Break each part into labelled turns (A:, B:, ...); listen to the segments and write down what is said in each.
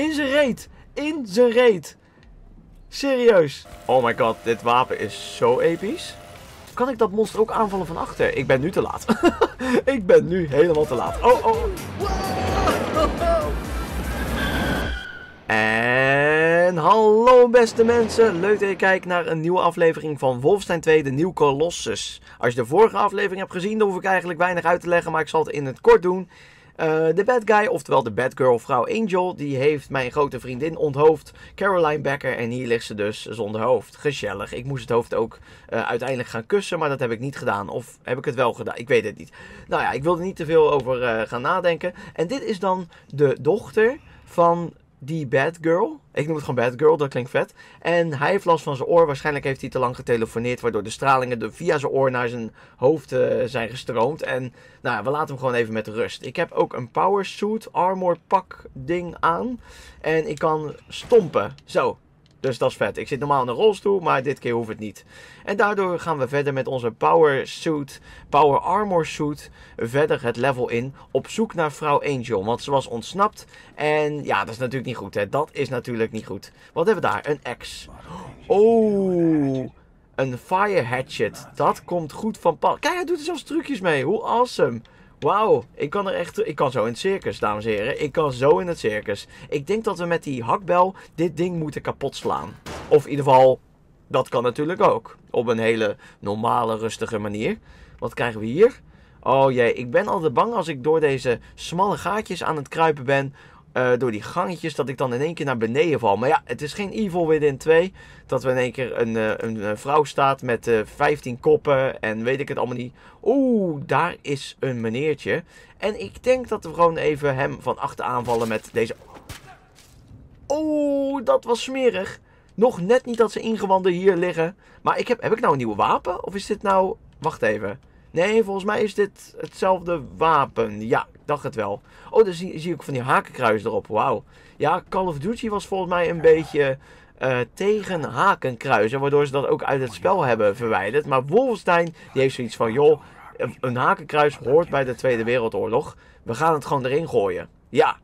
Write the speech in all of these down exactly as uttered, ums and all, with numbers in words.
A: In zijn reet. In zijn reet. Serieus. Oh my god, dit wapen is zo episch. Kan ik dat monster ook aanvallen van achter? Ik ben nu te laat. Ik ben nu helemaal te laat. Oh, oh. En hallo beste mensen. Leuk dat je kijkt naar een nieuwe aflevering van Wolfenstein twee, de New Colossus. Als je de vorige aflevering hebt gezien, dan hoef ik eigenlijk weinig uit te leggen, maar ik zal het in het kort doen. Uh, de bad guy, oftewel de bad girl, vrouw Angel, die heeft mijn grote vriendin onthoofd, Caroline Becker, en hier ligt ze dus zonder hoofd. Gezellig. Ik moest het hoofd ook uh, uiteindelijk gaan kussen, maar dat heb ik niet gedaan. Of heb ik het wel gedaan? Ik weet het niet. Nou ja, ik wil er niet te veel over uh, gaan nadenken. En dit is dan de dochter van die bad girl. Ik noem het gewoon bad girl, dat klinkt vet. En hij heeft last van zijn oor. Waarschijnlijk heeft hij te lang getelefoneerd, waardoor de stralingen de, via zijn oor naar zijn hoofd uh, zijn gestroomd. En nou ja, we laten hem gewoon even met rust. Ik heb ook een power suit, armor pak ding aan. En ik kan stompen. Zo. Dus dat is vet. Ik zit normaal in een rolstoel, maar dit keer hoeft het niet. En daardoor gaan we verder met onze power suit, power armor suit, verder het level in, op zoek naar vrouw Angel. Want ze was ontsnapt en ja, dat is natuurlijk niet goed, hè. Dat is natuurlijk niet goed. Wat hebben we daar? Een axe. Oh, een fire hatchet. Dat komt goed van pas. Kijk, hij doet er zelfs trucjes mee. Hoe awesome. Wauw, ik kan er echt, ik kan zo in het circus, dames en heren. Ik kan zo in het circus. Ik denk dat we met die hakbel dit ding moeten kapot slaan. Of in ieder geval, dat kan natuurlijk ook. Op een hele normale, rustige manier. Wat krijgen we hier? Oh jee, ik ben altijd bang als ik door deze smalle gaatjes aan het kruipen ben. Uh, door die gangetjes, dat ik dan in één keer naar beneden val. Maar ja, het is geen Evil Within twee. Dat we in één keer een, uh, een, een vrouw staat met uh, vijftien koppen. En weet ik het allemaal niet. Oeh, daar is een meneertje. En ik denk dat we gewoon even hem van achter aanvallen met deze. Oeh, dat was smerig. Nog net niet dat ze ingewanden hier liggen. Maar ik heb, heb ik nou een nieuwe wapen? Of is dit nou... Wacht even. Nee, volgens mij is dit hetzelfde wapen. Ja, ik dacht het wel. Oh, dan zie, zie ik van die hakenkruis erop. Wauw. Ja, Call of Duty was volgens mij een beetje uh, tegen hakenkruisen. Waardoor ze dat ook uit het spel hebben verwijderd. Maar Wolfenstein, die heeft zoiets van... Joh, een hakenkruis hoort bij de Tweede Wereldoorlog. We gaan het gewoon erin gooien. Ja.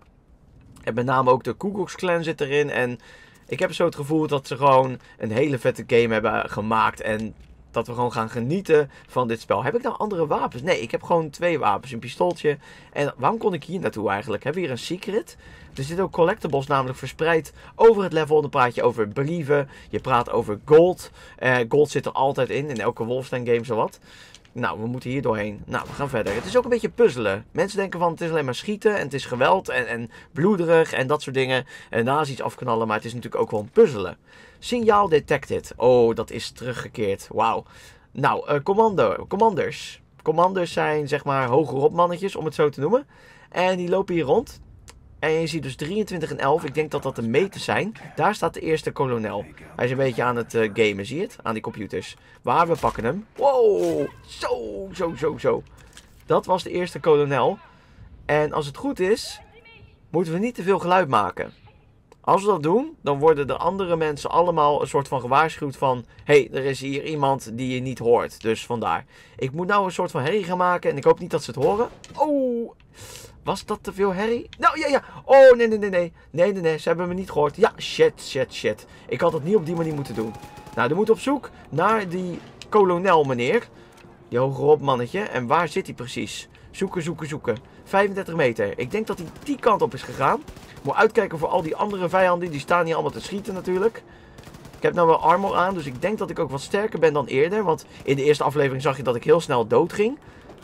A: En met name ook de Ku Klux Klan zit erin. En ik heb zo het gevoel dat ze gewoon een hele vette game hebben gemaakt. En... dat we gewoon gaan genieten van dit spel. Heb ik nou andere wapens? Nee, ik heb gewoon twee wapens. Een pistooltje. En waarom kon ik hier naartoe eigenlijk? Hebben we hier een secret? Er zitten ook collectibles namelijk verspreid over het level. Dan praat je over brieven. Je praat over gold. Uh, gold zit er altijd in. In elke Wolfenstein game zowat. Nou, we moeten hier doorheen. Nou, we gaan verder. Het is ook een beetje puzzelen. Mensen denken van het is alleen maar schieten. En het is geweld. En, en bloederig. En dat soort dingen. En naast iets afknallen. Maar het is natuurlijk ook gewoon puzzelen. Signaal detected. Oh, dat is teruggekeerd. Wauw. Nou, uh, commando, commanders. Commanders zijn zeg maar hogerop mannetjes, om het zo te noemen. En die lopen hier rond. En je ziet dus drieëntwintig en elf. Ik denk dat dat de meters zijn. Daar staat de eerste kolonel. Hij is een beetje aan het uh, gamen, zie je het? Aan die computers. Waar, we pakken hem. Wow. Zo, zo, zo, zo. Dat was de eerste kolonel. En als het goed is, moeten we niet te veel geluid maken. Als we dat doen, dan worden de andere mensen allemaal een soort van gewaarschuwd van... Hé, hey, er is hier iemand die je niet hoort. Dus vandaar. Ik moet nou een soort van herrie gaan maken en ik hoop niet dat ze het horen. Oh, was dat te veel herrie? Nou, ja, ja. Oh, nee, nee, nee, nee. Nee, nee, nee, ze hebben me niet gehoord. Ja, shit, shit, shit. Ik had het niet op die manier moeten doen. Nou, we moeten op zoek naar die kolonel, meneer. Die hogerop mannetje. En waar zit hij precies? Zoeken, zoeken, zoeken. vijfendertig meter. Ik denk dat hij die kant op is gegaan. Moet uitkijken voor al die andere vijanden. Die staan hier allemaal te schieten natuurlijk. Ik heb nou wel armor aan. Dus ik denk dat ik ook wat sterker ben dan eerder. Want in de eerste aflevering zag je dat ik heel snel dood ging.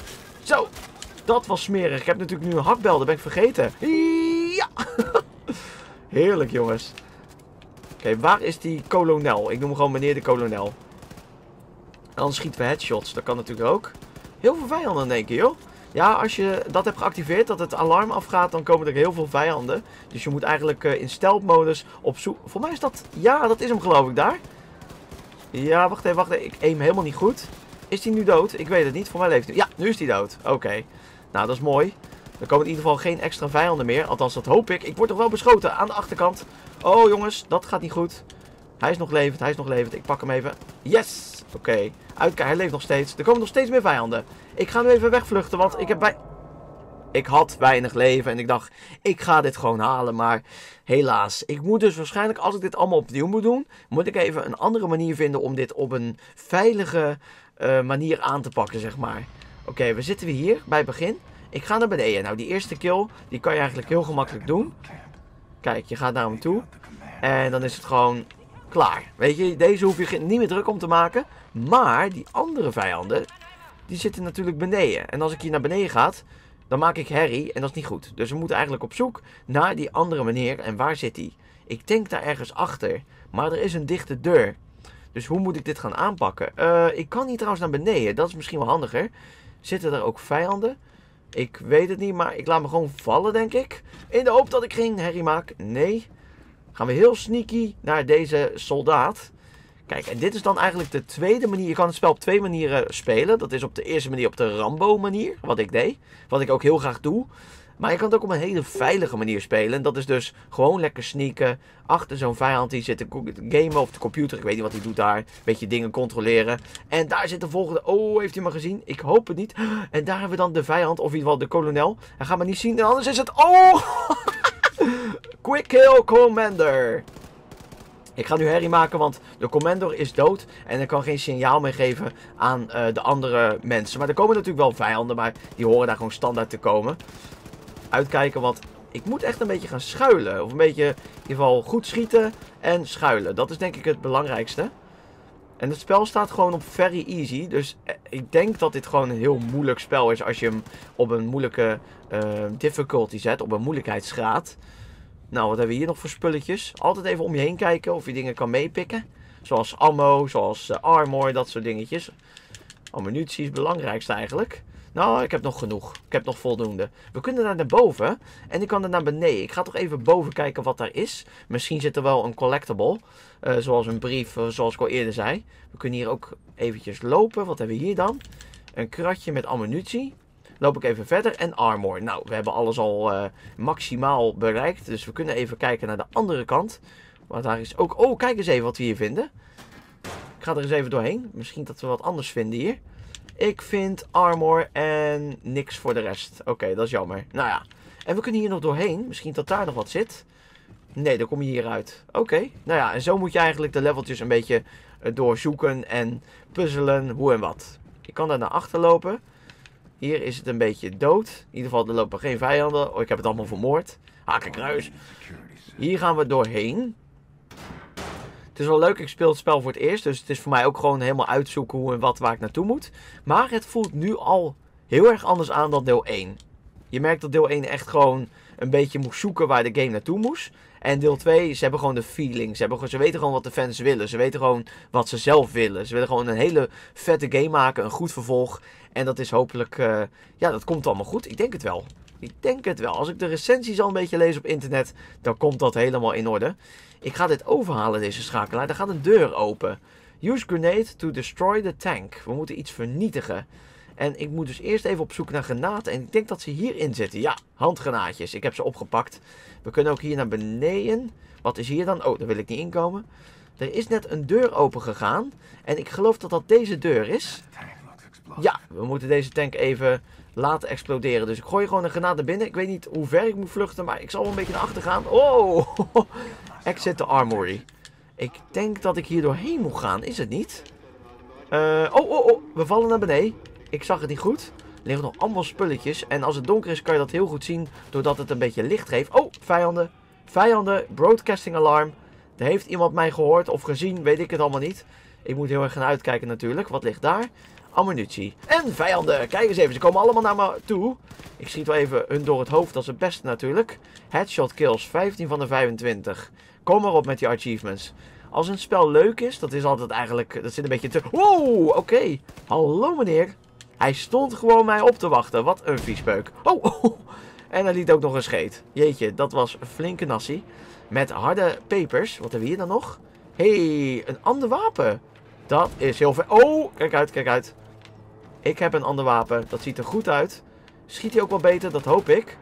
A: Zo. Dat was smerig. Ik heb natuurlijk nu een hakbel. Dat ben ik vergeten. Ja. Heerlijk jongens. Oké, okay, waar is die kolonel? Ik noem hem gewoon meneer de kolonel. Dan schieten we headshots. Dat kan natuurlijk ook. Heel veel vijanden in één keer, joh. Ja, als je dat hebt geactiveerd, dat het alarm afgaat, dan komen er heel veel vijanden. Dus je moet eigenlijk uh, in stealth modus op zoek... Voor mij is dat... Ja, dat is hem geloof ik daar. Ja, wacht even, wacht even. Ik aim helemaal niet goed. Is hij nu dood? Ik weet het niet. Voor mij leeft hij. Ja, nu is hij dood. Oké. Okay. Nou, dat is mooi. Er komen in ieder geval geen extra vijanden meer. Althans, dat hoop ik. Ik word toch wel beschoten aan de achterkant. Oh, jongens. Dat gaat niet goed. Hij is nog levend. Hij is nog levend. Ik pak hem even. Yes! Oké. Okay. Uitkijken. Hij leeft nog steeds. Er komen nog steeds meer vijanden. Ik ga nu even wegvluchten, want ik heb bij... Ik had weinig leven en ik dacht, ik ga dit gewoon halen. Maar helaas, ik moet dus waarschijnlijk, als ik dit allemaal opnieuw moet doen, moet ik even een andere manier vinden om dit op een veilige uh, manier aan te pakken, zeg maar. Oké, okay, we zitten weer hier bij het begin. Ik ga naar beneden. Nou, die eerste kill, die kan je eigenlijk heel gemakkelijk doen. Kijk, je gaat naar hem toe. En dan is het gewoon klaar. Weet je, deze hoef je niet meer druk om te maken. Maar die andere vijanden, die zitten natuurlijk beneden. En als ik hier naar beneden ga, dan maak ik herrie en dat is niet goed. Dus we moeten eigenlijk op zoek naar die andere meneer. En waar zit hij? Ik denk daar ergens achter. Maar er is een dichte deur. Dus hoe moet ik dit gaan aanpakken? Uh, ik kan hier trouwens naar beneden. Dat is misschien wel handiger. Zitten er ook vijanden? Ik weet het niet, maar ik laat me gewoon vallen, denk ik. In de hoop dat ik geen herrie maak. Nee. Gaan we heel sneaky naar deze soldaat. Kijk, en dit is dan eigenlijk de tweede manier. Je kan het spel op twee manieren spelen. Dat is op de eerste manier op de Rambo manier. Wat ik deed. Wat ik ook heel graag doe. Maar je kan het ook op een hele veilige manier spelen. En dat is dus gewoon lekker sneaken. Achter zo'n vijand die zit te gamen of de computer. Ik weet niet wat hij doet daar. Een beetje dingen controleren. En daar zit de volgende. Oh, heeft hij me gezien? Ik hoop het niet. En daar hebben we dan de vijand. Of in ieder geval de kolonel. Hij gaat me niet zien. En anders is het... Oh! Quick kill commander. Ik ga nu herrie maken, want de commandor is dood. En ik kan geen signaal meer geven aan uh, de andere mensen. Maar er komen natuurlijk wel vijanden, maar die horen daar gewoon standaard te komen. Uitkijken, want ik moet echt een beetje gaan schuilen. Of een beetje, in ieder geval, goed schieten en schuilen. Dat is denk ik het belangrijkste. En het spel staat gewoon op very easy. Dus ik denk dat dit gewoon een heel moeilijk spel is als je hem op een moeilijke uh, difficulty zet. Op een moeilijkheidsgraad. Nou, wat hebben we hier nog voor spulletjes? Altijd even om je heen kijken of je dingen kan meepikken. Zoals ammo, zoals uh, armor, dat soort dingetjes. Ammunitie is het belangrijkste eigenlijk. Nou, ik heb nog genoeg. Ik heb nog voldoende. We kunnen daar naar boven. En ik kan er naar beneden. Ik ga toch even boven kijken wat daar is. Misschien zit er wel een collectible. Uh, zoals een brief, uh, zoals ik al eerder zei. We kunnen hier ook eventjes lopen. Wat hebben we hier dan? Een kratje met ammunitie. Loop ik even verder. En armor. Nou, we hebben alles al uh, maximaal bereikt. Dus we kunnen even kijken naar de andere kant. Want daar is ook... Oh, kijk eens even wat we hier vinden. Ik ga er eens even doorheen. Misschien dat we wat anders vinden hier. Ik vind armor en niks voor de rest. Oké, okay, dat is jammer. Nou ja. En we kunnen hier nog doorheen. Misschien dat daar nog wat zit. Nee, dan kom je hier uit. Oké. Okay. Nou ja, en zo moet je eigenlijk de leveltjes een beetje doorzoeken en puzzelen hoe en wat. Ik kan daar naar achter lopen. Hier is het een beetje dood. In ieder geval, er lopen geen vijanden. Oh, ik heb het allemaal vermoord. Hakenkruis. Hier gaan we doorheen. Het is wel leuk, ik speel het spel voor het eerst. Dus het is voor mij ook gewoon helemaal uitzoeken hoe en wat waar ik naartoe moet. Maar het voelt nu al heel erg anders aan dan deel één. Je merkt dat deel één echt gewoon een beetje moest zoeken waar de game naartoe moest. En deel twee, ze hebben gewoon de feeling. Ze, hebben, ze weten gewoon wat de fans willen. Ze weten gewoon wat ze zelf willen. Ze willen gewoon een hele vette game maken. Een goed vervolg. En dat is hopelijk... Uh, ja, dat komt allemaal goed. Ik denk het wel. Ik denk het wel. Als ik de recensies al een beetje lees op internet, dan komt dat helemaal in orde. Ik ga dit overhalen, deze schakelaar. Er gaat een deur open. Use grenade to destroy the tank. We moeten iets vernietigen. En ik moet dus eerst even op zoek naar granaten. En ik denk dat ze hierin zitten. Ja, handgranaatjes. Ik heb ze opgepakt. We kunnen ook hier naar beneden. Wat is hier dan? Oh, daar wil ik niet inkomen. Er is net een deur open gegaan. En ik geloof dat dat deze deur is. Ja, we moeten deze tank even laten exploderen. Dus ik gooi gewoon een granaat naar binnen. Ik weet niet hoe ver ik moet vluchten, maar ik zal wel een beetje naar achter gaan. Oh! Exit the armory. Ik denk dat ik hier doorheen moet gaan. Is het niet? Uh, oh, oh, oh. We vallen naar beneden. Ik zag het niet goed. Er liggen nog allemaal spulletjes. En als het donker is, kan je dat heel goed zien. Doordat het een beetje licht geeft. Oh, vijanden. Vijanden. Broadcasting alarm. Er heeft iemand mij gehoord of gezien. Weet ik het allemaal niet. Ik moet heel erg gaan uitkijken natuurlijk. Wat ligt daar? Ammunitie. En vijanden. Kijk eens even. Ze komen allemaal naar me toe. Ik schiet wel even hun door het hoofd. Dat is het beste natuurlijk. Headshot kills. vijftien van de vijfentwintig. Kom maar op met die achievements. Als een spel leuk is. Dat is altijd eigenlijk... Dat zit een beetje te... Wow. Oké. Okay. Hallo meneer. Hij stond gewoon mij op te wachten. Wat een viespeuk. Oh. oh. En hij liet ook nog een scheet. Jeetje. Dat was een flinke nassie. Met harde pepers. Wat hebben we hier dan nog? Hé. Hey, een ander wapen. Dat is heel ver. Oh. Kijk uit. Kijk uit. Ik heb een ander wapen. Dat ziet er goed uit. Schiet hij ook wel beter? Dat hoop ik.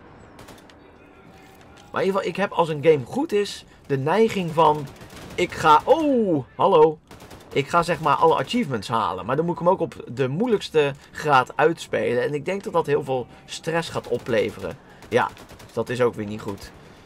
A: Maar in ieder geval, ik heb als een game goed is, de neiging van... Ik ga... Oh, hallo. Ik ga zeg maar alle achievements halen. Maar dan moet ik hem ook op de moeilijkste graad uitspelen. En ik denk dat dat heel veel stress gaat opleveren. Ja, dat is ook weer niet goed.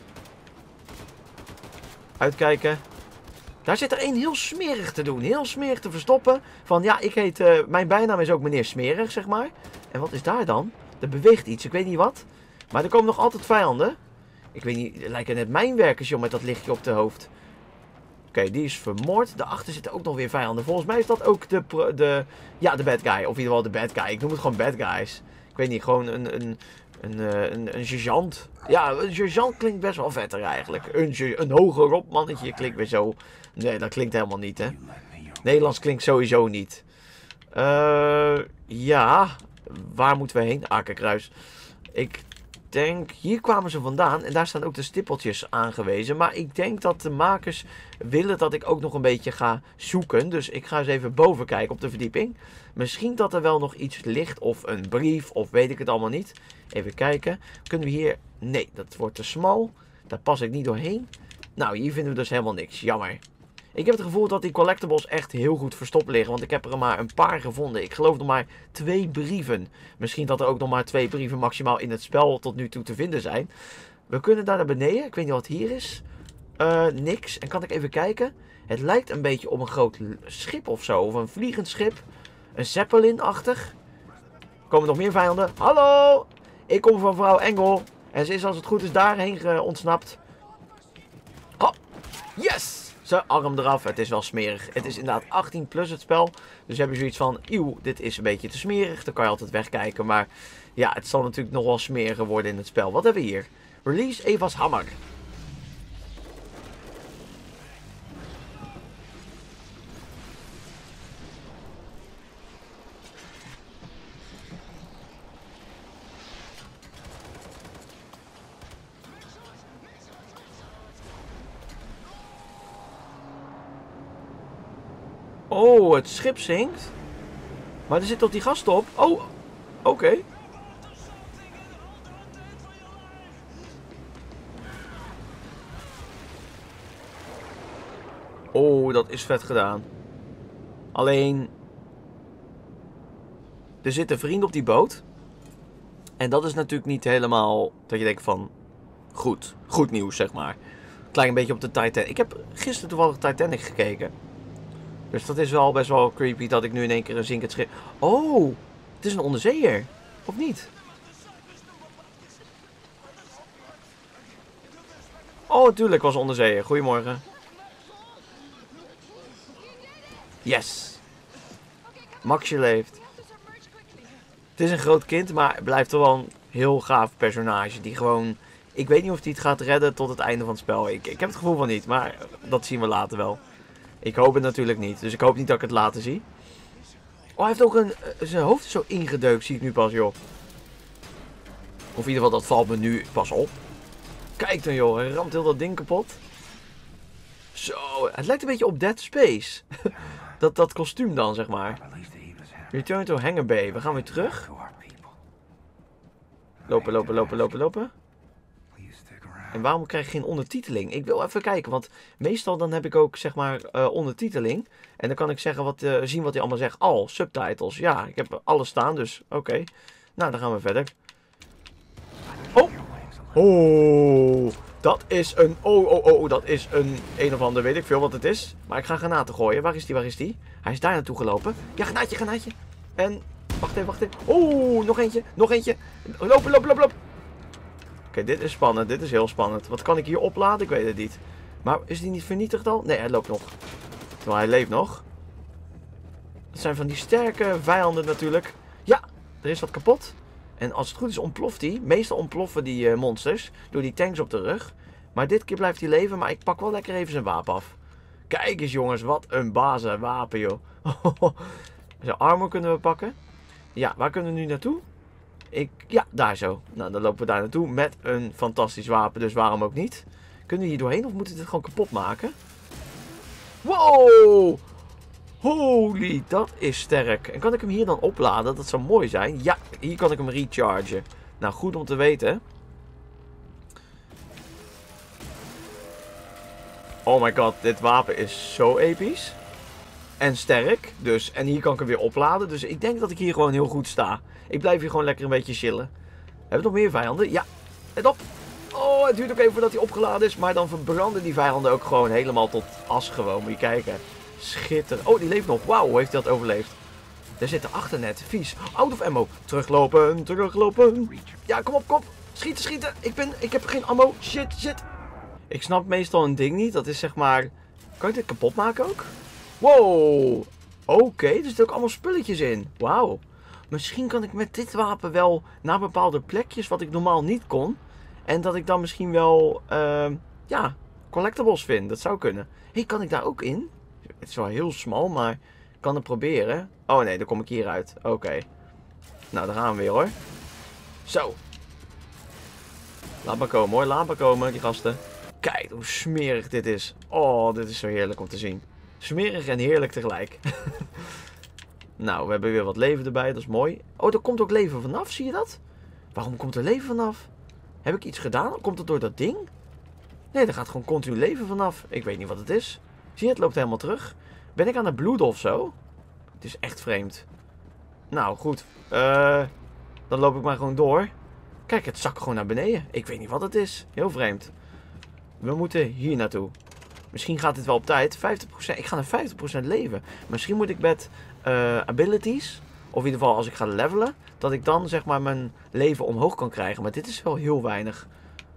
A: Uitkijken. Daar zit er één heel smerig te doen. Heel smerig te verstoppen. Van ja, ik heet... Uh, mijn bijnaam is ook meneer Smerig, zeg maar. En wat is daar dan? Er beweegt iets. Ik weet niet wat. Maar er komen nog altijd vijanden. Ik weet niet. Het lijken net mijnwerkers, joh, met dat lichtje op de hoofd. Oké, okay, die is vermoord. Daarachter zitten ook nog weer vijanden. Volgens mij is dat ook de, de... Ja, de bad guy. Of in ieder geval de bad guy. Ik noem het gewoon bad guys. Ik weet niet, gewoon een... een Een, een, een sergeant. Ja, een sergeant klinkt best wel vetter eigenlijk. Een, een hogerop mannetje klinkt weer zo. Nee, dat klinkt helemaal niet, hè. Nederlands klinkt sowieso niet. Uh, ja, waar moeten we heen? Akerkruis. Ik denk, hier kwamen ze vandaan. En daar staan ook de stippeltjes aangewezen. Maar ik denk dat de makers willen dat ik ook nog een beetje ga zoeken. Dus ik ga eens even boven kijken op de verdieping. Misschien dat er wel nog iets ligt. Of een brief. Of weet ik het allemaal niet. Even kijken. Kunnen we hier... Nee, dat wordt te smal. Daar pas ik niet doorheen. Nou, hier vinden we dus helemaal niks. Jammer. Ik heb het gevoel dat die collectibles echt heel goed verstopt liggen. Want ik heb er maar een paar gevonden. Ik geloof nog maar twee brieven. Misschien dat er ook nog maar twee brieven maximaal in het spel tot nu toe te vinden zijn. We kunnen daar naar beneden. Ik weet niet wat hier is. Uh, niks. En kan ik even kijken? Het lijkt een beetje op een groot schip of zo. Of een vliegend schip. Een Zeppelin-achtig. Komen nog meer vijanden? Hallo! Ik kom van vrouw Engel. En ze is als het goed is daarheen ontsnapt. Oh, yes! Zijn arm eraf. Het is wel smerig. Het is inderdaad achttien plus het spel. Dus heb je zoiets van, eeuw, dit is een beetje te smerig. Dan kan je altijd wegkijken. Maar ja, het zal natuurlijk nog wel smeriger worden in het spel. Wat hebben we hier? Release Eva's Hammer. Oh, het schip zinkt. Maar er zit toch die gast op? Oh, oké. Okay. Oh, dat is vet gedaan. Alleen... Er zitten vrienden op die boot. En dat is natuurlijk niet helemaal... Dat je denkt van... Goed. Goed nieuws, zeg maar. Klein beetje op de Titanic. Ik heb gisteren toevallig Titanic gekeken. Dus dat is wel best wel creepy dat ik nu in één keer een zinkend schip... Oh, het is een onderzeeër. Of niet? Oh, natuurlijk was een onderzeeër. Goedemorgen. Yes. Maxje leeft. Het is een groot kind, maar het blijft toch wel een heel gaaf personage. Die gewoon... Ik weet niet of hij het gaat redden tot het einde van het spel. Ik, ik heb het gevoel van niet, maar dat zien we later wel. Ik hoop het natuurlijk niet. Dus ik hoop niet dat ik het later zie. Oh, hij heeft ook een... Zijn hoofd is zo ingedeukt, zie ik nu pas, joh. Of in ieder geval, dat valt me nu pas op. Kijk dan, joh. Hij ramt heel dat ding kapot. Zo, het lijkt een beetje op Dead Space. dat, dat kostuum dan, zeg maar. Return to Hangar Bay. We gaan weer terug. Lopen, lopen, lopen, lopen, lopen. En waarom krijg ik geen ondertiteling? Ik wil even kijken, want meestal dan heb ik ook, zeg maar, uh, ondertiteling. En dan kan ik zeggen wat, uh, zien wat hij allemaal zegt. Al, subtitles. Ja, ik heb alles staan, dus oké. Okay. Nou, dan gaan we verder. Oh! Oh! Dat is een... Oh, oh, oh, dat is een... Een of ander, weet ik veel wat het is. Maar ik ga granaten gooien. Waar is die, waar is die? Hij is daar naartoe gelopen. Ja, granaatje, granaatje. En... Wacht even, wacht even. Oh, nog eentje, nog eentje. Lopen, lopen, lopen, lopen. Oké, okay, dit is spannend. Dit is heel spannend. Wat kan ik hier opladen? Ik weet het niet. Maar is die niet vernietigd al? Nee, hij loopt nog. Terwijl hij leeft nog. Dat zijn van die sterke vijanden natuurlijk. Ja, er is wat kapot. En als het goed is ontploft hij. Meestal ontploffen die uh, monsters. Door die tanks op de rug. Maar dit keer blijft hij leven. Maar ik pak wel lekker even zijn wapen af. Kijk eens jongens. Wat een bazen wapen joh. Zijn armor kunnen we pakken. Ja, waar kunnen we nu naartoe? Ik, ja, daar zo. Nou, dan lopen we daar naartoe met een fantastisch wapen, dus waarom ook niet? Kunnen we hier doorheen of moeten we dit gewoon kapot maken? Wow! Holy, dat is sterk. En kan ik hem hier dan opladen? Dat zou mooi zijn. Ja, hier kan ik hem rechargen. Nou, goed om te weten. Oh my god, dit wapen is zo episch. En sterk. Dus, en hier kan ik hem weer opladen. Dus ik denk dat ik hier gewoon heel goed sta. Ik blijf hier gewoon lekker een beetje chillen. Hebben we nog meer vijanden? Ja. Let op. Oh, het duurt ook even voordat hij opgeladen is. Maar dan verbranden die vijanden ook gewoon helemaal tot as gewoon. Moet je kijken. Schitterend. Oh, die leeft nog. Wauw, hoe heeft hij dat overleefd? Daar zit erachter net. Vies. Out of ammo. Teruglopen. Teruglopen. Ja, kom op, kom. Schieten, schieten. Ik, ben, ik heb geen ammo. Shit, shit. Ik snap meestal een ding niet. Dat is zeg maar... Kan ik dit kapot maken ook? Wow. Oké, okay, er zitten ook allemaal spulletjes in. Wauw. Misschien kan ik met dit wapen wel naar bepaalde plekjes wat ik normaal niet kon. En dat ik dan misschien wel, uh, ja, collectibles vind. Dat zou kunnen. Hé, hey, kan ik daar ook in? Het is wel heel smal, maar ik kan het proberen. Oh nee, dan kom ik hieruit. Oké. Okay. Nou, daar gaan we weer hoor. Zo. Laat maar komen hoor, laat maar komen die gasten. Kijk hoe smerig dit is. Oh, dit is zo heerlijk om te zien. Smerig en heerlijk tegelijk. Nou, we hebben weer wat leven erbij, dat is mooi. Oh, er komt ook leven vanaf, zie je dat? Waarom komt er leven vanaf? Heb ik iets gedaan? Komt het door dat ding? Nee, er gaat gewoon continu leven vanaf. Ik weet niet wat het is. Zie je, het loopt helemaal terug. Ben ik aan het bloeden of zo? Het is echt vreemd. Nou, goed. Uh, dan loop ik maar gewoon door. Kijk, het zakt gewoon naar beneden. Ik weet niet wat het is. Heel vreemd. We moeten hier naartoe. Misschien gaat dit wel op tijd. vijftig procent. Ik ga naar vijftig procent leven. Misschien moet ik met uh, abilities, of in ieder geval als ik ga levelen, dat ik dan zeg maar mijn leven omhoog kan krijgen. Maar dit is wel heel weinig.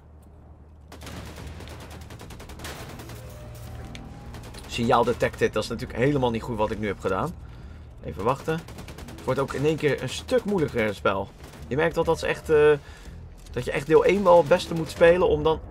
A: Signaal detected. Dat is natuurlijk helemaal niet goed wat ik nu heb gedaan. Even wachten. Het wordt ook in één keer een stuk moeilijker het spel. Je merkt dat dat is echt... Uh, dat je echt deel één wel het beste moet spelen om dan...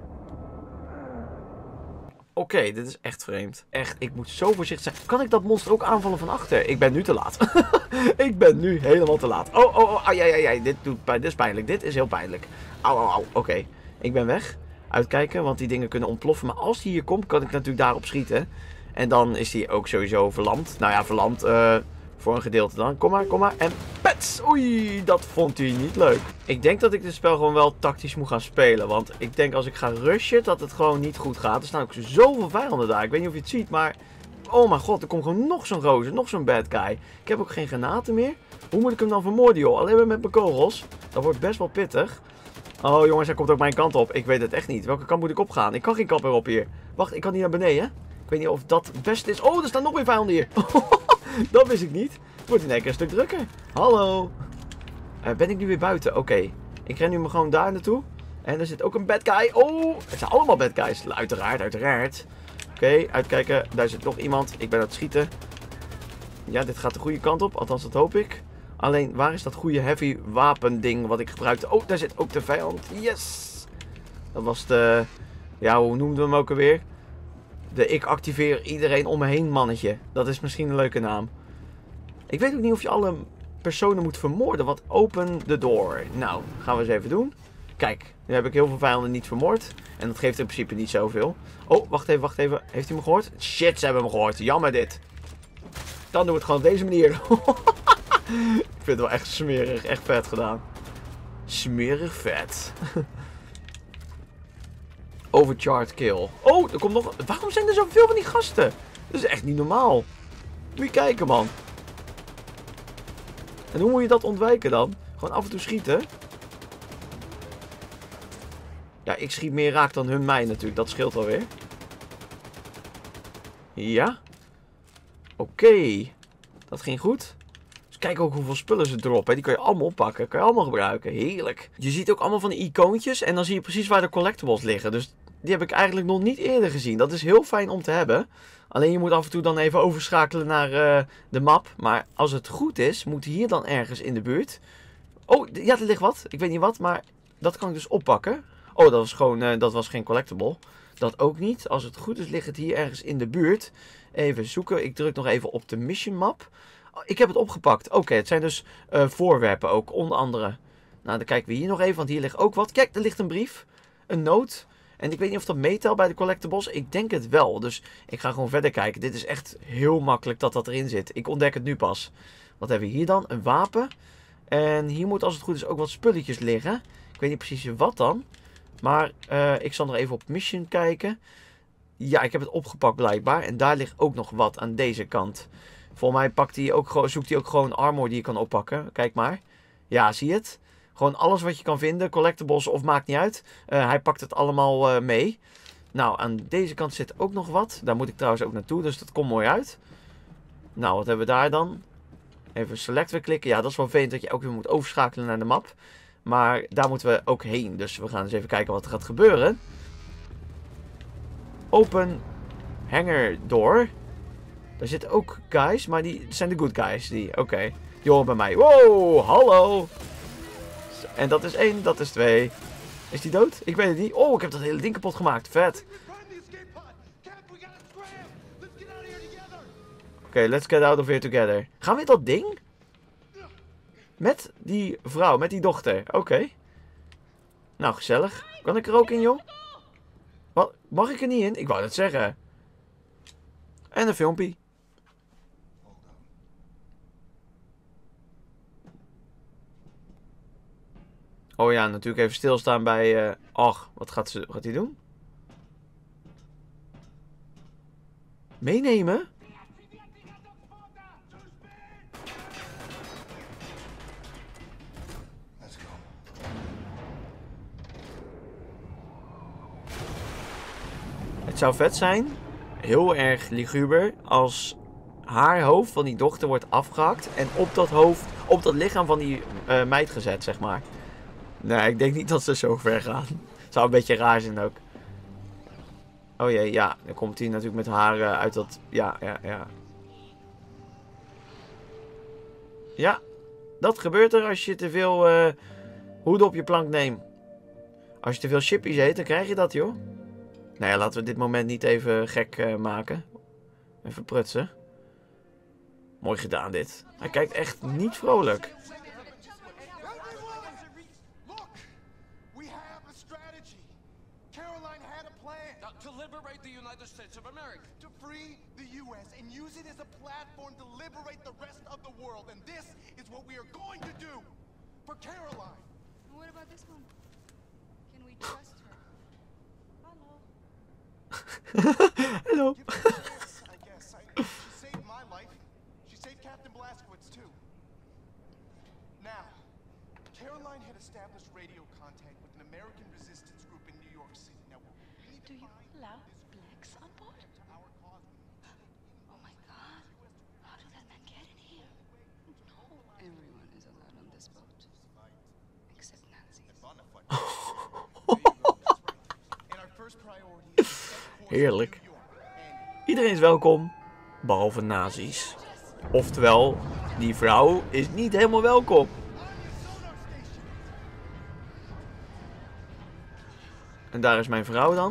A: Oké, okay, dit is echt vreemd. Echt, ik moet zo voorzichtig zijn. Kan ik dat monster ook aanvallen van achter? Ik ben nu te laat. Ik ben nu helemaal te laat. Oh, oh, oh, ai, ai, ai. Dit, doet pijn. Dit is pijnlijk. Dit is heel pijnlijk. Au, au, au. Oké, okay. Ik ben weg. Uitkijken, want die dingen kunnen ontploffen. Maar als die hier komt, kan ik natuurlijk daarop schieten. En dan is die ook sowieso verlamd. Nou ja, verlamd uh, voor een gedeelte dan. Kom maar, kom maar. En pets! Oei, dat vond hij niet leuk. Ik denk dat ik dit spel gewoon wel tactisch moet gaan spelen. Want ik denk als ik ga rushen, dat het gewoon niet goed gaat. Er staan ook zoveel vijanden daar. Ik weet niet of je het ziet, maar... Oh mijn god, er komt gewoon nog zo'n gozer. Nog zo'n bad guy. Ik heb ook geen granaten meer. Hoe moet ik hem dan vermoorden, joh? Alleen maar met mijn kogels. Dat wordt best wel pittig. Oh jongens, hij komt ook mijn kant op. Ik weet het echt niet. Welke kant moet ik opgaan? Ik kan geen kant meer op hier. Wacht, ik kan niet naar beneden. Ik weet niet of dat het beste is. Oh, er staan nog meer vijanden hier. Dat wist ik niet. Het wordt in één keer een stuk drukker. Hallo. Uh, ben ik nu weer buiten? Oké. Okay. Ik ren nu maar gewoon daar naartoe. En er zit ook een bad guy. Oh, het zijn allemaal bad guys. Uiteraard, uiteraard. Oké, okay, uitkijken. Daar zit nog iemand. Ik ben aan het schieten. Ja, dit gaat de goede kant op. Althans, dat hoop ik. Alleen, waar is dat goede heavy wapen ding wat ik gebruikte? Oh, daar zit ook de vijand. Yes. Dat was de... Ja, hoe noemden we hem ook alweer? De ik activeer iedereen om me heen mannetje. Dat is misschien een leuke naam. Ik weet ook niet of je alle personen moet vermoorden. Wat open the door. Nou, gaan we eens even doen. Kijk, nu heb ik heel veel vijanden niet vermoord. En dat geeft in principe niet zoveel. Oh, wacht even, wacht even. Heeft hij me gehoord? Shit, ze hebben me gehoord. Jammer dit. Dan doen we het gewoon op deze manier. Ik vind het wel echt smerig. Echt vet gedaan. Smerig vet. Overcharged kill. Oh, er komt nog... Waarom zijn er zoveel van die gasten? Dat is echt niet normaal. Moet je kijken, man. En hoe moet je dat ontwijken dan? Gewoon af en toe schieten. Ja, ik schiet meer raak dan hun mij natuurlijk. Dat scheelt alweer. Ja. Oké. Okay. Dat ging goed. Dus kijk ook hoeveel spullen ze droppen. Die kan je allemaal oppakken. Kan je allemaal gebruiken. Heerlijk. Je ziet ook allemaal van die icoontjes. En dan zie je precies waar de collectibles liggen. Dus die heb ik eigenlijk nog niet eerder gezien. Dat is heel fijn om te hebben. Alleen je moet af en toe dan even overschakelen naar uh, de map. Maar als het goed is, moet hier dan ergens in de buurt. Oh, ja, er ligt wat. Ik weet niet wat, maar dat kan ik dus oppakken. Oh, dat was gewoon, uh, dat was geen collectible. Dat ook niet. Als het goed is, ligt het hier ergens in de buurt. Even zoeken. Ik druk nog even op de mission map. Oh, ik heb het opgepakt. Oké, okay, het zijn dus uh, voorwerpen ook, onder andere. Nou, dan kijken we hier nog even, want hier ligt ook wat. Kijk, er ligt een brief. Een noot. En ik weet niet of dat meetelt bij de collectibles. Ik denk het wel. Dus ik ga gewoon verder kijken. Dit is echt heel makkelijk dat dat erin zit. Ik ontdek het nu pas. Wat hebben we hier dan? Een wapen. En hier moet als het goed is ook wat spulletjes liggen. Ik weet niet precies wat dan. Maar uh, ik zal nog even op mission kijken. Ja, ik heb het opgepakt blijkbaar. En daar ligt ook nog wat aan deze kant. Volgens mij pakt hij ook gewoon, zoekt hij ook gewoon armor die je kan oppakken. Kijk maar. Ja, zie je het? Gewoon alles wat je kan vinden. Collectibles of maakt niet uit. Uh, hij pakt het allemaal uh, mee. Nou, aan deze kant zit ook nog wat. Daar moet ik trouwens ook naartoe. Dus dat komt mooi uit. Nou, wat hebben we daar dan? Even select weer klikken. Ja, dat is wel vervelend dat je ook weer moet overschakelen naar de map. Maar daar moeten we ook heen. Dus we gaan eens even kijken wat er gaat gebeuren. Open hanger door. Daar zitten ook guys, maar die zijn de good guys. Die, oké, okay. Die horen bij mij. Wow, hallo. En dat is één, dat is twee. Is die dood? Ik weet het niet. Oh, ik heb dat hele ding kapot gemaakt. Vet. Oké, okay, let's get out of here together. Gaan we in dat ding? Met die vrouw, met die dochter. Oké. Okay. Nou, gezellig. Kan ik er ook in, joh? Wat? Mag ik er niet in? Ik wou het zeggen. En een filmpje. Oh ja, natuurlijk even stilstaan bij... Uh... Ach, wat gaat ze gaat hij doen? Meenemen? Het zou vet zijn, heel erg liguber, als haar hoofd van die dochter wordt afgehakt en op dat hoofd, op dat lichaam van die uh, meid gezet, zeg maar. Nee, ik denk niet dat ze zo ver gaan. Zou een beetje raar zijn ook. Oh jee, ja, dan komt hij natuurlijk met haar uh, uit dat, ja, ja, ja. Ja, dat gebeurt er als je te veel uh, hoeden op je plank neemt. Als je te veel chippies eet, dan krijg je dat, joh. Nou ja, laten we dit moment niet even gek uh, maken. Even prutsen. Mooi gedaan dit. Hij kijkt echt niet vrolijk.
B: To liberate the United States of America. To free the U S and use it as a platform to liberate the rest of the world. And this is what we are going to do for Caroline.
C: What about this one? Can we trust her?
A: Hello.
B: Hello. I guess. I, she saved my life. She saved Captain Blazkowicz too. Now, Caroline had established radio contact with an American resistance group in New York City. Now,
C: do you allow blacks on board? Oh my god. How did that man get in here? No. Everyone is allowed on this boat. Except Nancy.
A: Heerlijk. Iedereen is welkom, behalve nazi's. Oftewel, die vrouw is niet helemaal welkom. En daar is mijn vrouw dan.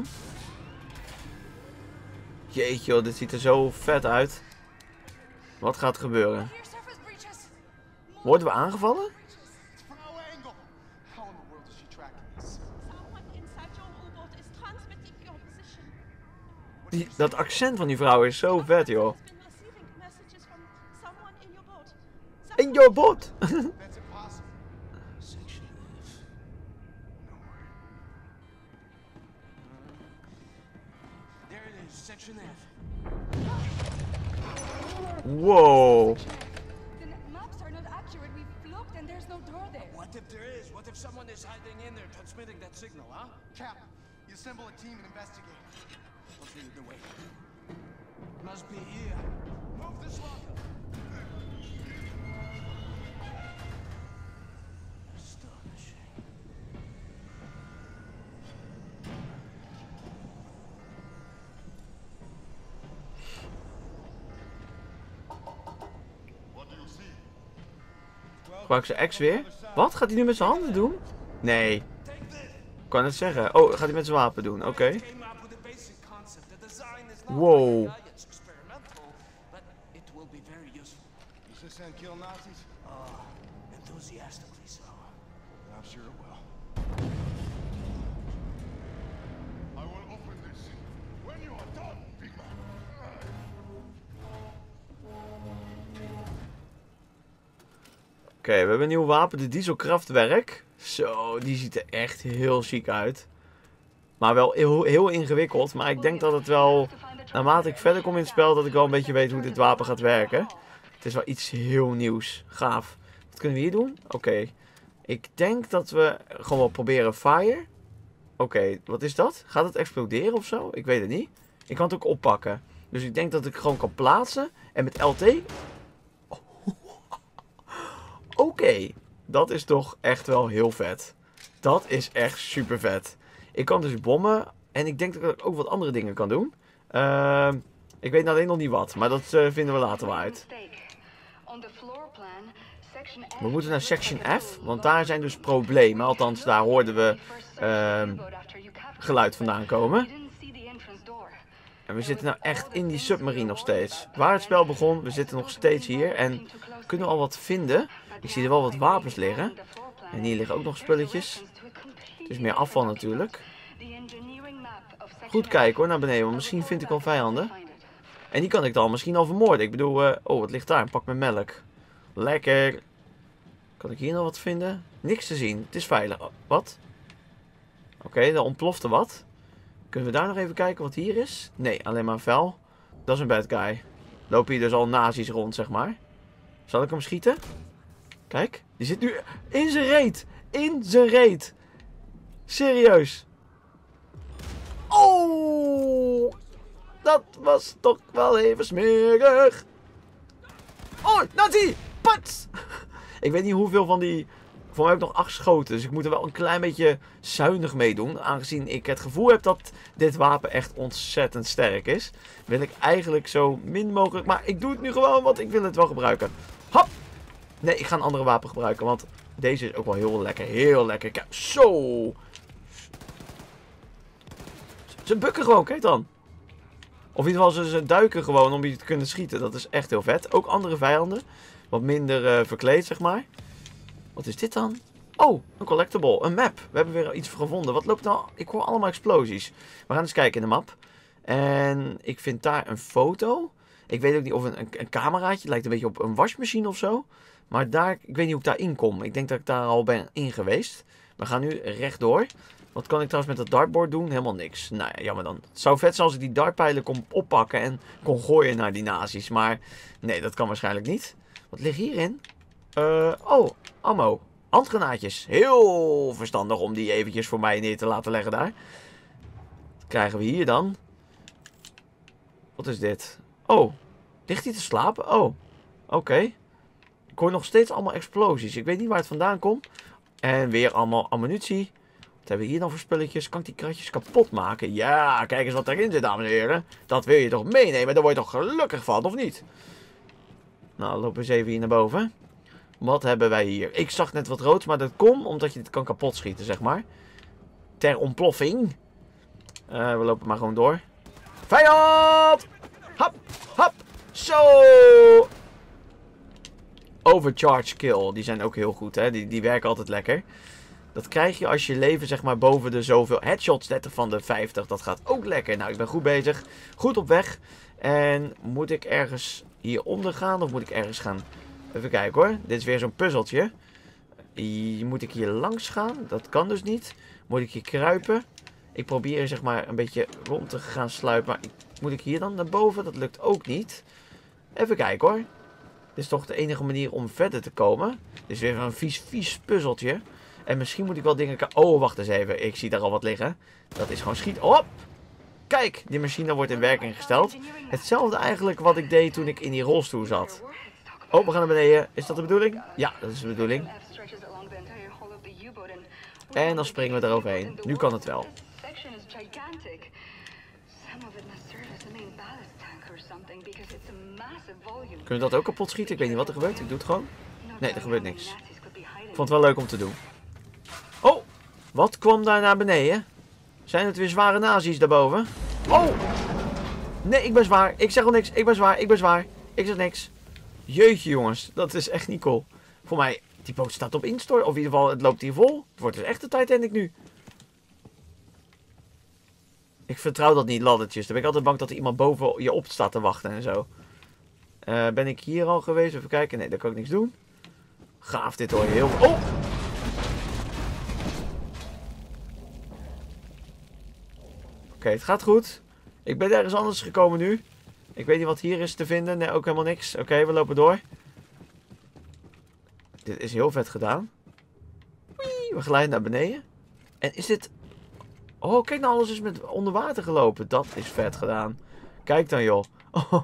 A: Jeetje joh, dit ziet er zo vet uit. Wat gaat gebeuren? Worden we aangevallen? Die, dat accent van die vrouw is zo vet, joh. In your boat! Wow.
C: The maps are not accurate. We've looked and there's no door there.
B: What if there is? What if someone is hiding in there transmitting that signal, huh? Cap, you assemble a team and investigate. I'll show you the way. Must be here. Move this locker. Astonishing.
A: Gebruik zijn X weer. Wat? Gaat hij nu met zijn handen doen? Nee. Ik kan het zeggen. Oh, gaat hij met zijn wapen doen. Oké. Okay. Wow. Oké, okay, we hebben een nieuw wapen, de dieselkrachtwerk. Zo, die ziet er echt heel chic uit. Maar wel heel, heel ingewikkeld. Maar ik denk dat het wel, naarmate ik verder kom in het spel, dat ik wel een beetje weet hoe dit wapen gaat werken. Het is wel iets heel nieuws. Gaaf. Wat kunnen we hier doen? Oké. Okay. Ik denk dat we gewoon wel proberen fire. Oké, okay. Wat is dat? Gaat het exploderen of zo? Ik weet het niet. Ik kan het ook oppakken. Dus ik denk dat ik gewoon kan plaatsen. En met L T... Oh. Oké. Okay. Dat is toch echt wel heel vet. Dat is echt super vet. Ik kan dus bommen. En ik denk dat ik ook wat andere dingen kan doen. Uh, ik weet alleen nog niet wat. Maar dat uh, vinden we later wel uit. We moeten naar section F. Want daar zijn dus problemen. Althans, daar hoorden we uh, geluid vandaan komen. En we zitten nou echt in die submarine nog steeds. Waar het spel begon, we zitten nog steeds hier. En kunnen we al wat vinden. Ik zie er wel wat wapens liggen. En hier liggen ook nog spulletjes. Het is meer afval natuurlijk. Goed kijken hoor, naar beneden. Want misschien vind ik wel vijanden. En die kan ik dan misschien al vermoorden. Ik bedoel, uh, oh wat ligt daar? Een pak met melk. Lekker. Kan ik hier nog wat vinden? Niks te zien. Het is veilig. Oh, wat? Oké, okay, daar ontplofte wat. Kunnen we daar nog even kijken wat hier is? Nee, alleen maar vuil. Dat is een bad guy. Lopen hier dus al nazi's rond, zeg maar. Zal ik hem schieten? Kijk, die zit nu in zijn reet. In zijn reet. Serieus. Oh, dat was toch wel even smerig. Oh, nazi! Pats! Ik weet niet hoeveel van die... Voor mij heb ik nog acht schoten. Dus ik moet er wel een klein beetje zuinig mee doen. Aangezien ik het gevoel heb dat dit wapen echt ontzettend sterk is. Wil ik eigenlijk zo min mogelijk... Maar ik doe het nu gewoon, want ik wil het wel gebruiken. Hop! Nee, ik ga een andere wapen gebruiken. Want deze is ook wel heel lekker. Heel lekker. Kijk, zo! Ze bukken gewoon, kijk dan. Of in ieder geval, ze duiken gewoon om je te kunnen schieten. Dat is echt heel vet. Ook andere vijanden. Wat minder uh, verkleed, zeg maar. Wat is dit dan? Oh, een collectible. Een map. We hebben weer iets gevonden. Wat loopt nou? Ik hoor allemaal explosies. We gaan eens kijken in de map. En ik vind daar een foto. Ik weet ook niet of een, een, een cameraatje. Het lijkt een beetje op een wasmachine of zo. Maar daar, ik weet niet hoe ik daarin kom. Ik denk dat ik daar al ben in geweest. We gaan nu rechtdoor. Wat kan ik trouwens met dat dartboard doen? Helemaal niks. Nou ja, jammer dan. Het zou vet zijn als ik die dartpijlen kon oppakken en kon gooien naar die nazi's. Maar nee, dat kan waarschijnlijk niet. Wat ligt hierin? Uh, oh, ammo. Handgranaatjes. Heel verstandig om die eventjes voor mij neer te laten leggen daar. Wat krijgen we hier dan? Wat is dit? Oh, ligt hij te slapen? Oh, oké. Okay. Ik hoor nog steeds allemaal explosies. Ik weet niet waar het vandaan komt. En weer allemaal ammunitie. Wat hebben we hier dan voor spulletjes? Kan ik die kratjes kapot maken? Ja, kijk eens wat erin zit, dames en heren. Dat wil je toch meenemen? Daar word je toch gelukkig van, of niet? Nou, lopen we eens even hier naar boven. Wat hebben wij hier? Ik zag net wat roods, maar dat komt omdat je dit kan kapot schieten, zeg maar. Ter ontploffing. Uh, we lopen maar gewoon door. Vijand! Hap, hap. Zo! Overcharge kill. Die zijn ook heel goed, hè. Die, die werken altijd lekker. Dat krijg je als je leven zeg maar boven de zoveel headshots dertig van de vijftig. Dat gaat ook lekker. Nou, ik ben goed bezig. Goed op weg. En moet ik ergens hieronder gaan? Of moet ik ergens gaan? Even kijken hoor. Dit is weer zo'n puzzeltje. Moet ik hier langs gaan? Dat kan dus niet. Moet ik hier kruipen? Ik probeer zeg maar een beetje rond te gaan sluipen. Maar moet ik hier dan naar boven? Dat lukt ook niet. Even kijken hoor. Dit is toch de enige manier om verder te komen. Dit is weer een vies, vies puzzeltje. En misschien moet ik wel dingen... Oh, wacht eens even. Ik zie daar al wat liggen. Dat is gewoon schieten. Hop! Kijk, die machine wordt in werking gesteld. Hetzelfde eigenlijk wat ik deed toen ik in die rolstoel zat. Oh, we gaan naar beneden. Is dat de bedoeling? Ja, dat is de bedoeling. En dan springen we eroverheen. Nu kan het wel. Kunnen we dat ook kapot schieten? Ik weet niet wat er gebeurt. Ik doe het gewoon. Nee, er gebeurt niks. Ik vond het wel leuk om te doen. Oh, wat kwam daar naar beneden? Zijn het weer zware nazi's daarboven? Oh! Nee, ik ben zwaar. Ik zeg al niks. Ik ben zwaar. Ik ben zwaar. Ik zeg niks. Jeetje jongens, dat is echt niet cool. Voor mij, die boot staat op instort. Of in ieder geval, het loopt hier vol. Het wordt dus echt de Titanic nu. Ik vertrouw dat niet, laddertjes. Dan ben ik altijd bang dat er iemand boven je op staat te wachten en zo. Uh, ben ik hier al geweest? Even kijken. Nee, daar kan ik niks doen. Gaaf dit hoor. Heel... Oh! Oké, okay, het gaat goed. Ik ben ergens anders gekomen nu. Ik weet niet wat hier is te vinden. Nee, ook helemaal niks. Oké, okay, we lopen door. Dit is heel vet gedaan. Wee, we glijden naar beneden. En is dit... Oh, kijk nou, alles is met onder water gelopen. Dat is vet gedaan. Kijk dan, joh. Oh.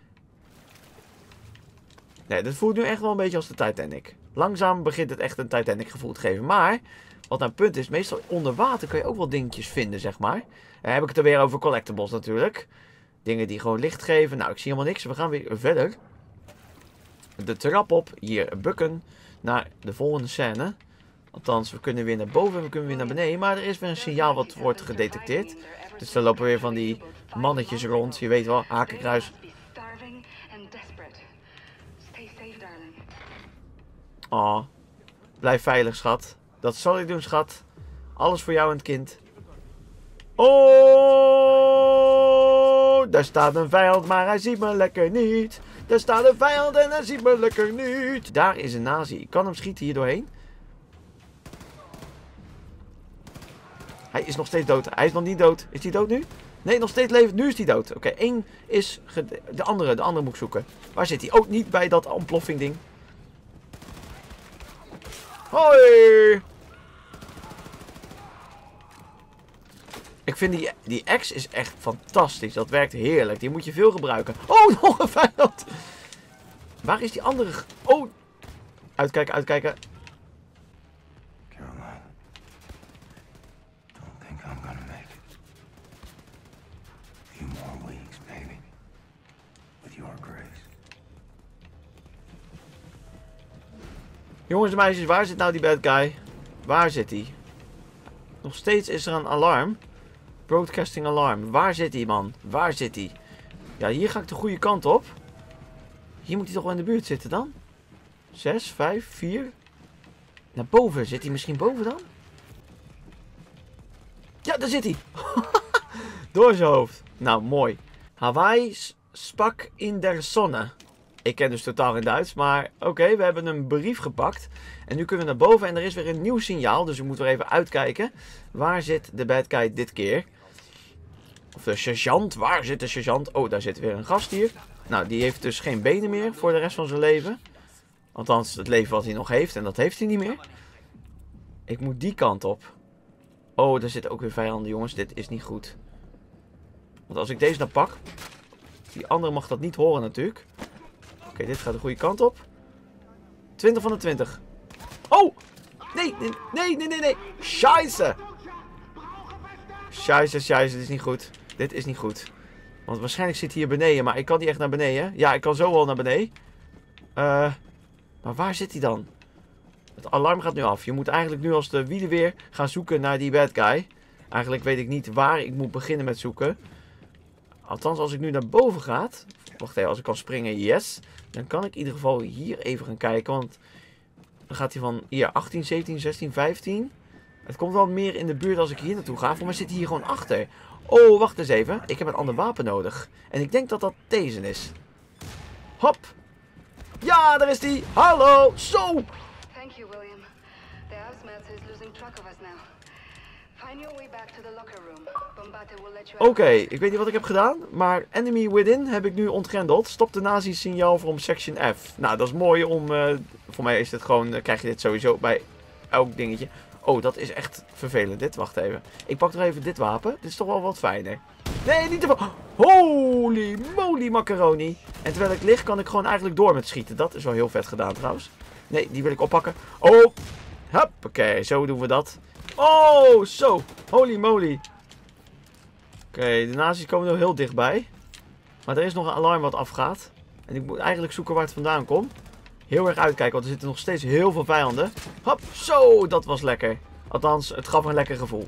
A: Nee, dit voelt nu echt wel een beetje als de Titanic. Langzaam begint het echt een Titanic gevoel te geven. Maar, wat nou het punt is, meestal onder water kun je ook wel dingetjes vinden, zeg maar. Dan heb ik het er weer over collectibles natuurlijk. Dingen die gewoon licht geven. Nou, ik zie helemaal niks. We gaan weer verder. De trap op. Hier bukken. Naar de volgende scène. Althans, we kunnen weer naar boven en we kunnen weer naar beneden. Maar er is weer een signaal wat wordt gedetecteerd. Dus er lopen weer van die mannetjes rond. Je weet wel, hakenkruis. Oh, blijf veilig, schat. Dat zal ik doen, schat. Alles voor jou en het kind. Oh, daar staat een vijand, maar hij ziet me lekker niet. Daar staat een vijand en hij ziet me lekker niet. Daar is een nazi. Ik kan hem schieten hier doorheen. Hij is nog steeds dood. Hij is nog niet dood. Is hij dood nu? Nee, nog steeds levend. Nu is hij dood. Oké, okay, één is... De andere, de andere moet ik zoeken. Waar zit hij? Ook niet bij dat ontploffing ding. Hoi! Ik vind die, die X is echt fantastisch. Dat werkt heerlijk. Die moet je veel gebruiken. Oh, nog een vijand! Waar is die andere... Oh! Uitkijken, uitkijken.
D: Caroline. Don't think I'm gonna make it. Few more weeks, baby. With your grace.
A: Jongens en meisjes, waar zit nou die bad guy? Waar zit hij? Nog steeds is er een alarm. Broadcasting alarm. Waar zit hij, man? Waar zit hij? Ja, hier ga ik de goede kant op. Hier moet hij toch wel in de buurt zitten dan? Zes, vijf, vier. Naar boven. Zit hij misschien boven dan? Ja, daar zit hij. Door zijn hoofd. Nou, mooi. Hawaii spak in der zonne. Ik ken dus totaal geen Duits, maar oké, okay, we hebben een brief gepakt. En nu kunnen we naar boven en er is weer een nieuw signaal, dus we moeten weer even uitkijken. Waar zit de bad guy dit keer? Of de sergeant, waar zit de sergeant? Oh, daar zit weer een gast hier. Nou, die heeft dus geen benen meer voor de rest van zijn leven. Althans, het leven wat hij nog heeft, en dat heeft hij niet meer. Ik moet die kant op. Oh, daar zitten ook weer vijanden, jongens. Dit is niet goed. Want als ik deze nou pak... Die andere mag dat niet horen natuurlijk. Oké, okay, dit gaat de goede kant op. twintig van de twintig. Oh! Nee, nee, nee, nee, nee, nee. Scheisse! Scheisse, scheisse. Dit is niet goed. Dit is niet goed. Want waarschijnlijk zit hij hier beneden, maar ik kan niet echt naar beneden. Ja, ik kan zo wel naar beneden. Uh, maar waar zit hij dan? Het alarm gaat nu af. Je moet eigenlijk nu als de wielen weer gaan zoeken naar die bad guy. Eigenlijk weet ik niet waar ik moet beginnen met zoeken. Althans, als ik nu naar boven ga. Wacht even, als ik kan springen, yes. Dan kan ik in ieder geval hier even gaan kijken. Want dan gaat hij van hier achttien, zeventien, zestien, vijftien. Het komt wel meer in de buurt als ik hier naartoe ga. Voor mij zit hij hier gewoon achter. Oh, wacht eens even. Ik heb een ander wapen nodig. En ik denk dat dat deze is. Hop. Ja, daar is die. Hallo. Zo.
C: Thank you, William. The Asmelter is losing track of us now. Find your way back to the locker room. Bombate will let you out.
A: Oké, okay, ik weet niet wat ik heb gedaan, maar Enemy Within heb ik nu ontgrendeld. Stop de nazi signaal from Section F. Nou, dat is mooi om... Uh, voor mij is dit gewoon, uh, krijg je dit sowieso bij elk dingetje. Oh, dat is echt vervelend dit. Wacht even. Ik pak nog even dit wapen. Dit is toch wel wat fijner. Nee, niet te veel. Holy moly macaroni. En terwijl ik lig, kan ik gewoon eigenlijk door met schieten. Dat is wel heel vet gedaan trouwens. Nee, die wil ik oppakken. Oh. Hoppakee, zo doen we dat. Oh, zo. Holy moly. Oké, okay, de nazi's komen er heel dichtbij. Maar er is nog een alarm wat afgaat. En ik moet eigenlijk zoeken waar het vandaan komt. Heel erg uitkijken, want er zitten nog steeds heel veel vijanden. Hop, zo, dat was lekker. Althans, het gaf een lekker gevoel.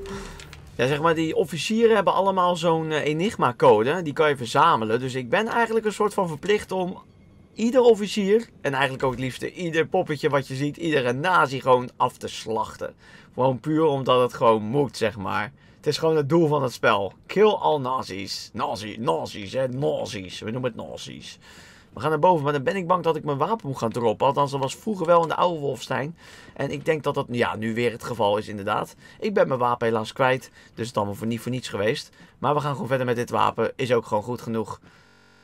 A: Ja, zeg maar, die officieren hebben allemaal zo'n uh, Enigma-code. Die kan je verzamelen. Dus ik ben eigenlijk een soort van verplicht om ieder officier, en eigenlijk ook het liefste ieder poppetje wat je ziet, iedere nazi gewoon af te slachten. Gewoon puur omdat het gewoon moet, zeg maar. Het is gewoon het doel van het spel. Kill all nazi's. Nazi, nazi's, hè, nazi's. We noemen het nazi's. We gaan naar boven, maar dan ben ik bang dat ik mijn wapen moet gaan droppen. Althans, dat was vroeger wel in de oude Wolfenstein. En ik denk dat dat ja, nu weer het geval is inderdaad. Ik ben mijn wapen helaas kwijt, dus het is allemaal voor, niet voor niets geweest. Maar we gaan gewoon verder met dit wapen. Is ook gewoon goed genoeg.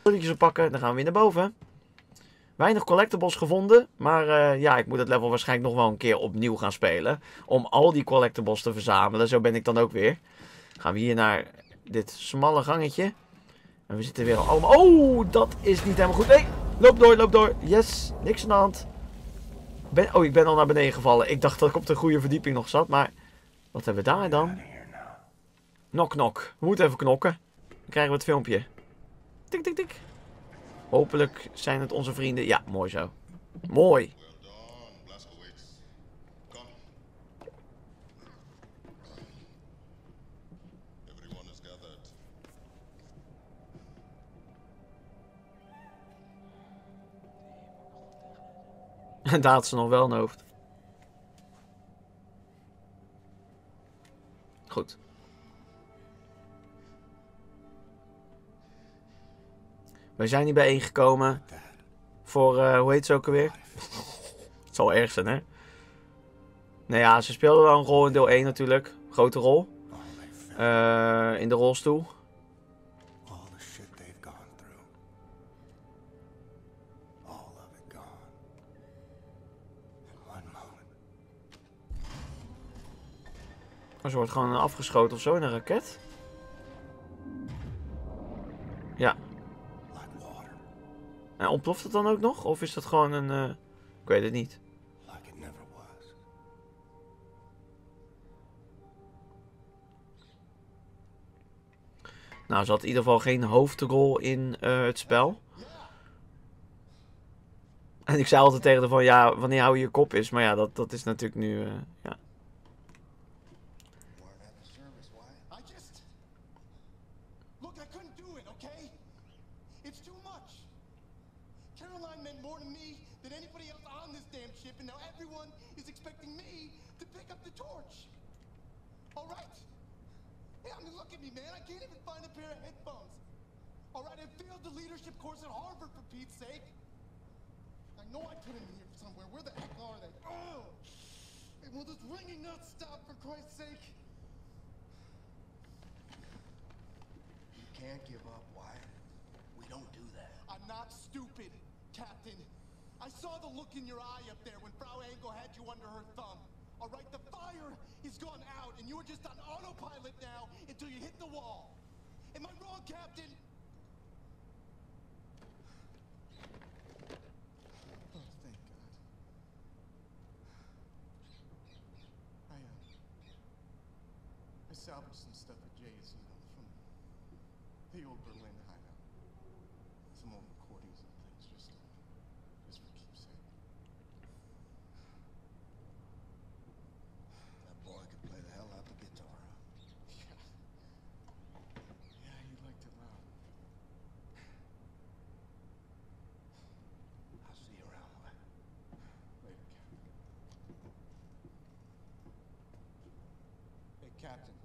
A: Spulletjes oppakken, dan gaan we weer naar boven. Weinig collectibles gevonden, maar uh, ja, ik moet het level waarschijnlijk nog wel een keer opnieuw gaan spelen. Om al die collectibles te verzamelen, zo ben ik dan ook weer. Gaan we hier naar dit smalle gangetje. En we zitten weer allemaal... Oh, dat is niet helemaal goed. Nee, loop door, loop door. Yes, niks aan de hand. Ben... Oh, ik ben al naar beneden gevallen. Ik dacht dat ik op de goede verdieping nog zat, maar... Wat hebben we daar dan? Nok, nok. We moeten even knokken. Dan krijgen we het filmpje. Tik, tik, tik. Hopelijk zijn het onze vrienden. Ja, mooi zo. Mooi. En daar had ze nog wel een hoofd. Goed. Wij zijn hier bijeengekomen voor, uh, hoe heet ze ook alweer? Het zal erg zijn, hè? Nou ja, ze speelde wel een rol in deel één natuurlijk. Grote rol. Uh, in de rolstoel. Ze wordt gewoon afgeschoten of zo in een raket. Ja. En ontploft het dan ook nog? Of is dat gewoon een... Uh... Ik weet het niet. Nou, ze had in ieder geval geen hoofdrol in uh, het spel. En ik zei altijd tegen haar van, ja, wanneer hou je je kop is. Maar ja, dat, dat is natuurlijk nu... Uh, ja.
B: I saw the look in your eye up there when Frau Engel had you under her thumb. All right, the fire is gone out, and you're just on autopilot now until you hit the wall. Am I wrong, Captain? Oh, thank God. I, uh, I salvaged some stuff at Jay's, you know, from the old Berlin hideout. Some old recordings and things, just, just for keepsake. That boy could play the hell out the guitar. Yeah. Yeah, he liked it loud. I'll see you around, Later, Captain. Hey, Captain.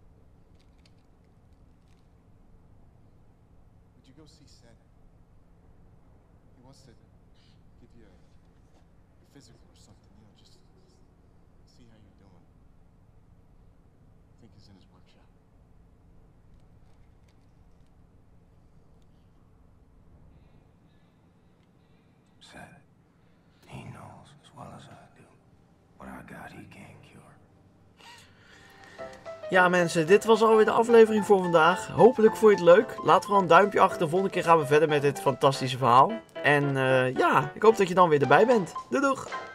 B: Would you go see Seth? He wants to give you a, a physical or something, you know, just see how you're doing. I think he's in his workshop.
D: Said he knows as well as I do. What I got, he can't cure.
A: Ja mensen, dit was alweer de aflevering voor vandaag. Hopelijk vond je het leuk. Laat vooral een duimpje achter. De volgende keer gaan we verder met dit fantastische verhaal. En uh, ja, ik hoop dat je dan weer erbij bent. Doei doeg!